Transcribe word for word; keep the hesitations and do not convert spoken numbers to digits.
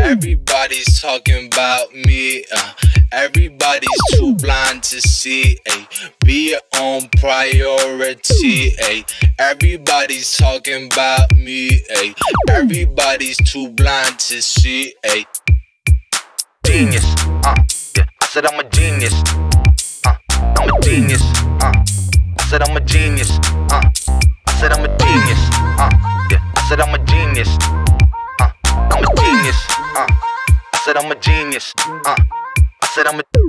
Everybody's talking about me, uh, everybody's too blind to see, ay. Be your own priority, ay. Everybody's talking about me, ay. Everybody's too blind to see, ay. Genius, uh, yeah, I said I'm a genius, uh, I'm a genius, uh, I said I'm a genius, uh, I said I'm a genius, uh, yeah, I said I'm a genius, uh, I'm a genius, uh, I said I'm a genius, uh, I said I'm a